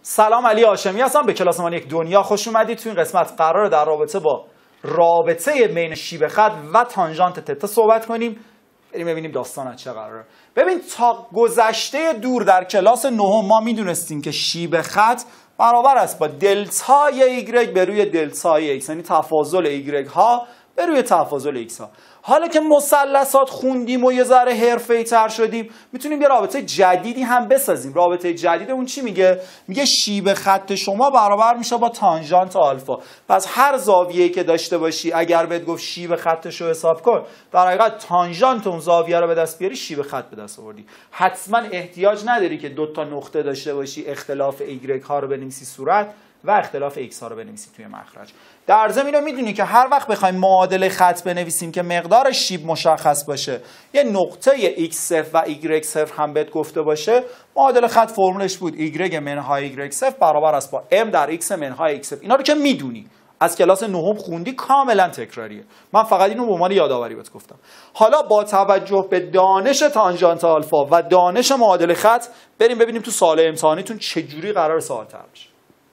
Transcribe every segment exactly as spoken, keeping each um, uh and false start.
سلام، علی هاشمی هستم. به کلاس مان یک دنیا خوش اومدید. تو این قسمت قراره در رابطه با رابطه بین شیب خط و تانژانت تتا صحبت کنیم. بریم ببینیم داستان از چه قراره. ببین، تا گذشته دور در کلاس نهم ما میدونستیم که شیب خط برابر است با دلتای ایگرگ به روی دلتای ایکس، یعنی تفاضل ایگرگ ها به روی تفاضل ایکس ها. حالا که مثلثات خوندیم و یه ذره حرفه‌ای‌تر شدیم، میتونیم یه رابطه جدیدی هم بسازیم. رابطه جدید اون چی میگه؟ میگه شیب خط شما برابر میشه با تانژانت آلفا. پس هر زاویه‌ای که داشته باشی، اگر بهت گفت شیب خطش رو حساب کن، در حقیقت تانژانت اون زاویه رو به دست بیاری، شیب خط به دست آوردی. حتما احتیاج نداری که دو تا نقطه داشته باشی، اختلاف ایگرگ ها رو بنویسی صورت و اختلاف ایکس ها رو بنویسی توی مخرج. در ضمن اینو میدونی که هر وقت بخوایم معادله خط بنویسیم که مقدار شیب مشخص باشه، یه نقطه ایکس صفر و ایگرگ صفر هم بهت گفته باشه، معادله خط فرمولش بود ایگرگ منهای ایگرگ صفر برابر است با ام در ایکس منهای ایکس صفر. اینا رو که میدونی، از کلاس نهم خوندی، کاملا تکراریه. من فقط اینو به عنوان یادآوری بهت گفتم. حالا با توجه به دانش تانژانت آلفا و دانش معادله خط، بریم ببینیم تو سوال امتحانیتون چجوری قرار سوال طرح بشه.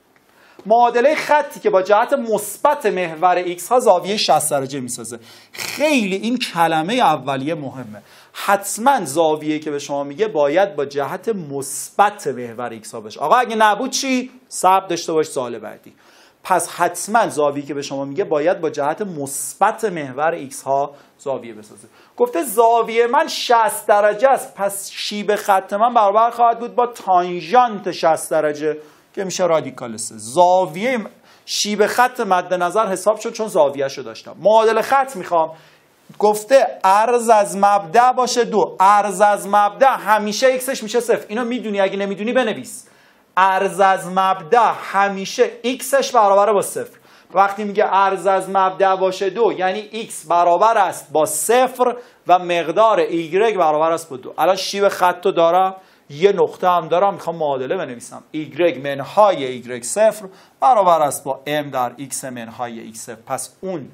معادله خطی که با جهت مثبت محور ایکس ها زاویه شصت درجه میسازه. خیلی این کلمه اولیه مهمه. حتما زاویه‌ای که به شما میگه باید با جهت مثبت محور ایکس ها باشه. آقا اگه نبود چی؟ صبر داشته باش سوال بعدی. پس حتما زاویه‌ای که به شما میگه باید با جهت مثبت محور ایکس ها زاویه بسازه. گفته زاویه من شصت درجه است، پس شیب خط من برابر خواهد بود با تانژانت شصت درجه که میشه رادیکال سه. زاویه شیب خط مد نظر حساب شد چون زاویه‌شو داشتم. معادله خط میخوام. گفته عرض از مبدأ باشه دو. عرض از مبدأ همیشه ایکسش میشه صفر. اینو میدونی، اگه نمیدونی بنویس. عرض از مبدأ همیشه ایکسش برابر با صفر. وقتی میگه عرض از مبدأ باشه دو، یعنی ایکس برابر است با صفر و مقدار ایگرگ برابر است با دو. الان شیب خط رو دارم، یه نقطه هم دارم، میخوام معادله بنویسم. ایگرگ منهای ایگرگ صفر برابر است با ام در ایکس منهای ایکس صفر. پس اون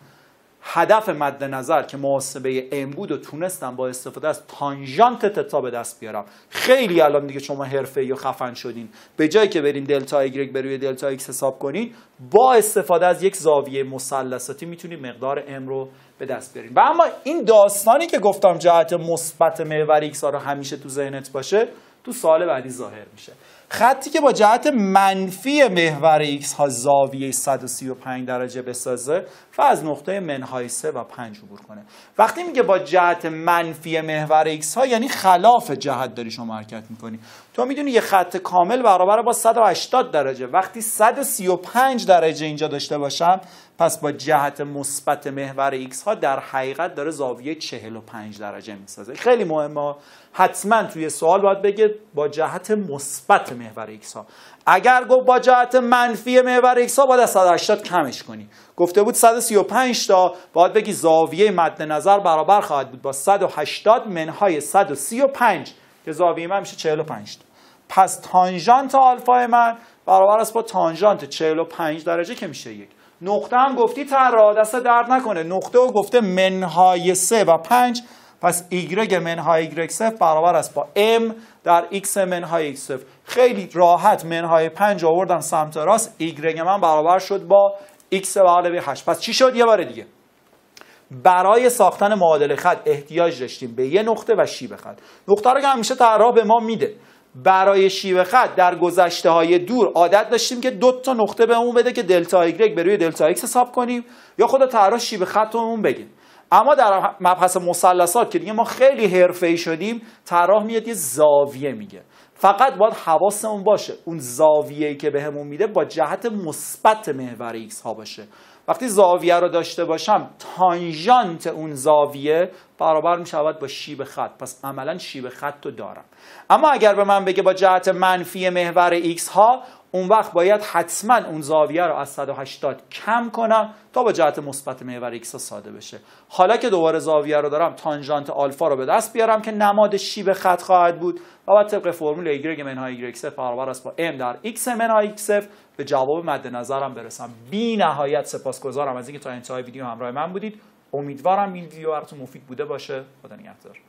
هدف مد نظر که محاسبه ام بود و تونستم با استفاده از تانژانت تتا به دست بیارم. خیلی الان دیگه شما حرفه‌ای و خفن شدین. به جایی که برین دلتا ایگرگ بر روی دلتا ایکس حساب کنین، با استفاده از یک زاویه مثلثاتی میتونید مقدار ام رو به دست بیارین. و اما این داستانی که گفتم جهت مثبت محور ایکس ها رو همیشه تو ذهنت باشه، تو سوال بعدی ظاهر میشه. خطی که با جهت منفی محور ایکس ها زاویه صد و سی و پنج درجه بسازه و از نقطه منهای سه و پنج عبور کنه. وقتی میگه با جهت منفی محور ایکس ها، یعنی خلاف جهت داری شما حرکت میکنی. تو میدونی یه خط کامل برابر با صد و هشتاد درجه. وقتی صد و سی و پنج درجه اینجا داشته باشم، پس با جهت مثبت محور ایکس ها در حقیقت داره زاویه چهل و پنج درجه میسازه. خیلی مهمه. حتما توی سوال باید بگه با جهت مثبت محور ایکس ها. اگر گفت با جهت منفی محور ایکس ها، باید از صد و هشتاد کمش کنی. گفته بود صد و سی و پنج تا، باید بگی زاویه مد نظر برابر خواهد بود با صد و هشتاد منهای صد و سی و پنج که زاویه من میشه چهل و پنج تا. پس تانژانت آلفا من برابر است با تانژانت چهل و پنج درجه که میشه یک. نقطه هم گفتی طراح دست درد نکنه. نقطه رو گفته منهای سه و پنج، پس ایگرگ منهای ایگرگ صفر برابر است با ام در ایکس منهای ایکس صفر. خیلی راحت منهای پنج آوردم سمت راست، ایگرگ من برابر شد با ایکس به علاوه هشت. پس چی شد؟ یه بار دیگه، برای ساختن معادله خط احتیاج داشتیم به یه نقطه و شیب خط. نقطه رو که همیشه طراح به ما میده. برای شیب خط در گذشته های دور عادت داشتیم که دو تا نقطه بهمون بده که دلتا ایگرگ به روی دلتا ایکس حساب کنیم، یا خود طراح شیب خط رو بهمون بگه. اما در مبحث مثلثات که دیگه ما خیلی حرفه‌ای شدیم، طراح میاد یه زاویه میگه. فقط باید حواسمون باشه اون زاویه‌ای که بهمون میده با جهت مثبت محور ایکس ها باشه. وقتی زاویه رو داشته باشم، تانژانت اون زاویه برابر میشود با شیب خط. پس عملا شیب خط رو دارم. اما اگر به من بگه با جهت منفی محور ایکس ها، اون وقت باید حتما اون زاویه رو از صد و هشتاد کم کنم تا با جهت مثبت محور ایکس ها ساده بشه. حالا که دوباره زاویه رو دارم، تانژانت آلفا رو به دست بیارم که نماد شیب خط خواهد بود و بعد طبق فرمول ایگرگ منهای ایگرگ صفر برابر است با ام در ایکس منهای ایکس صفر به جواب مد نظرم برسم. بی نهایت سپاسگزارم از اینکه تا انتهای ویدیو همراه من بودید. امیدوارم این ویدیو براتون مفید بوده باشه. خدا نگهدار.